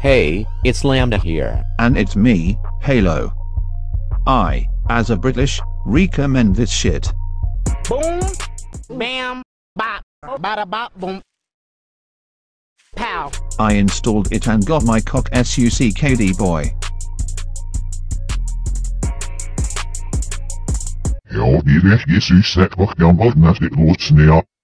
Hey, it's Lambda here. And it's me, Halo. I, as a British, recommend this shit. Boom, bam, bop, bada bop, boom, pow. I installed it and got my cock sucked boy. Ja, die weg Jesus zegt wat kan wat naast dit loods neer.